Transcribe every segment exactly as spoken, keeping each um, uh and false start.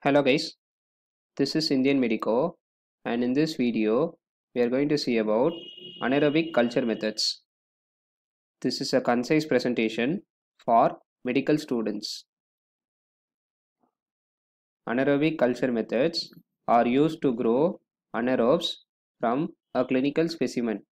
Hello guys, this is Indian Medico, and in this video we are going to see about anaerobic culture methods. This is a concise presentation for medical students. Anaerobic culture methods are used to grow anaerobes from a clinical specimen.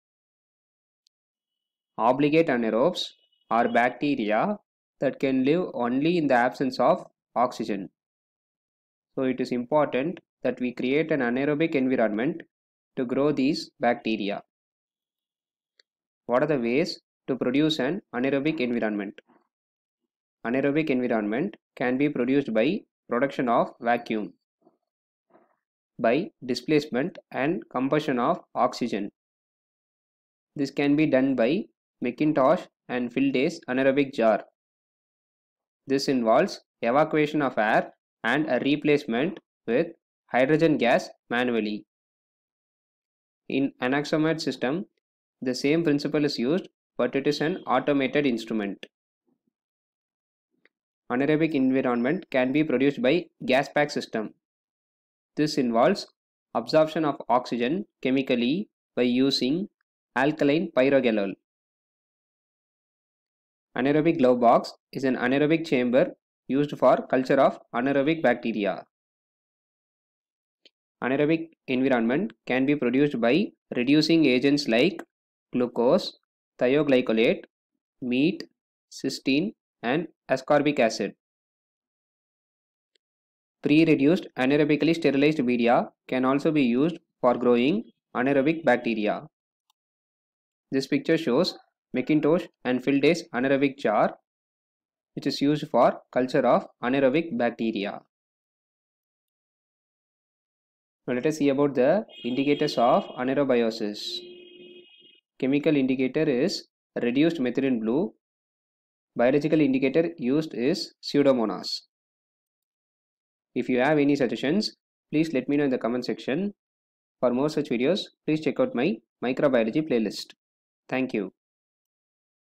Obligate anaerobes are bacteria that can live only in the absence of oxygen. So it is important that we create an anaerobic environment to grow these bacteria. What are the ways to produce an anaerobic environment? Anaerobic environment can be produced by production of vacuum, by displacement and combustion of oxygen. This can be done by McIntosh and Filday's anaerobic jar. This involves evacuation of air and a replacement with hydrogen gas manually. In Anaximad system, the same principle is used, but it is an automated instrument. Anaerobic environment can be produced by gas pack system. This involves absorption of oxygen chemically by using alkaline pyroglycol. Anaerobic glove box is an anaerobic chamber used for culture of anaerobic bacteria. Anaerobic environment can be produced by reducing agents like glucose, thioglycolate, meat, cysteine, and ascorbic acid. Pre-reduced anaerobically sterilized media can also be used for growing anaerobic bacteria. This picture shows McIntosh and Filday's anaerobic jar, which is used for culture of anaerobic bacteria. Now let us see about the indicators of anaerobiosis. Chemical indicator is reduced methylene blue. Biological indicator used is Pseudomonas. If you have any suggestions, please let me know in the comment section. For more such videos, please check out my microbiology playlist. Thank you.